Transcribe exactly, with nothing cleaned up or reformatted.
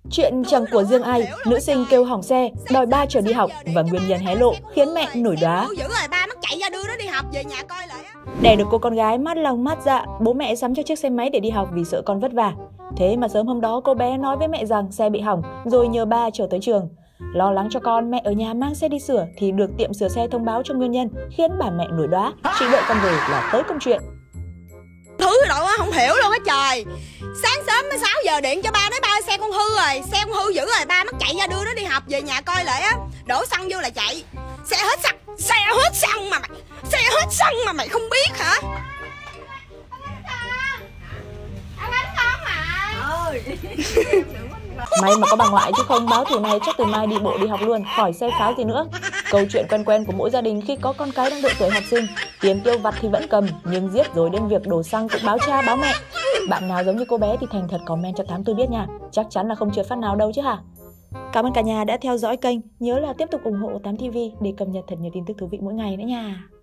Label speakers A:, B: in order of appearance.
A: Chuyện chẳng của riêng ai, nữ sinh kêu hỏng xe, đòi ba chở đi học và nguyên nhân hé lộ khiến mẹ nổi đoá.
B: Dữ rồi, ba mắc chạy ra đưa nó đi học, về nhà coi lại á.
A: Đẻ được cô con gái mát lòng mát dạ, bố mẹ sắm cho chiếc xe máy để đi học vì sợ con vất vả. Thế mà sớm hôm đó cô bé nói với mẹ rằng xe bị hỏng rồi nhờ ba chở tới trường. Lo lắng cho con, mẹ ở nhà mang xe đi sửa thì được tiệm sửa xe thông báo cho nguyên nhân, khiến bà mẹ nổi đoá, chỉ đợi con về là tới công chuyện.
B: Thứ độ á không hiểu luôn á trời. Sáng sớm mới sáu giờ điện cho ba nói ba xe con hư rồi, xe con hư dữ rồi, ba mắc chạy ra đưa nó đi học, về nhà coi lại á. Đổ xăng vô là chạy. Xe hết xăng, xe hết xăng mà mày, xe hết xăng mà mày không biết hả? Anh đánh con mà.
A: May mà có bà ngoại chứ không báo thù này chắc từ mai đi bộ đi học luôn, khỏi xe pháo gì nữa. Câu chuyện quen quen của mỗi gia đình khi có con cái đang độ tuổi học sinh, tiền tiêu vặt thì vẫn cầm, nhưng giết rồi đến việc đổ xăng cũng báo cha báo mẹ. Bạn nào giống như cô bé thì thành thật comment cho Tám tôi biết nha, chắc chắn là không trượt phát nào đâu chứ hả? Cảm ơn cả nhà đã theo dõi kênh, nhớ là tiếp tục ủng hộ Tám ti vi để cập nhật thật nhiều tin tức thú vị mỗi ngày nữa nha.